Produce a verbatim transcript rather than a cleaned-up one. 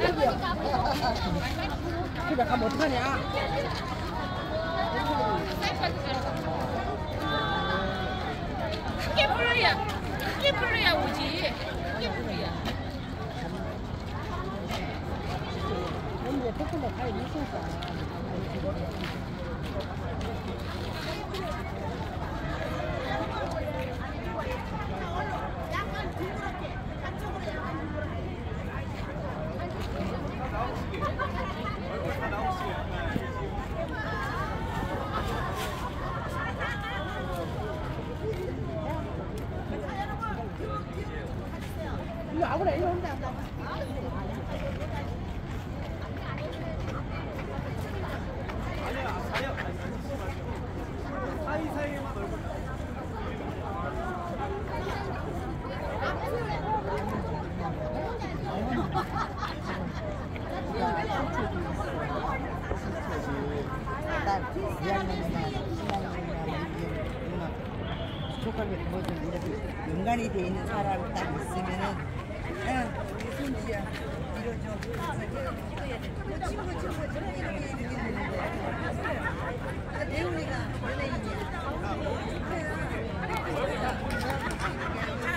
집에 가면 어떡하냐? 크게 불러야 크게 불러야 오지. 크게 불러야. 근데 조금만 가야 있으니까. 이거 아무나 이리 온다. 사이사이에만 얼굴. 딱 이 학년이나 일 학년이나 조카들 뭐든 이렇게 연관이 돼 있는 사람 딱 있으면은 그냥 우리 손지야 이러죠. 친구 친구 저런 이렇게 이렇게 있는데 대훈이가 연예인이야.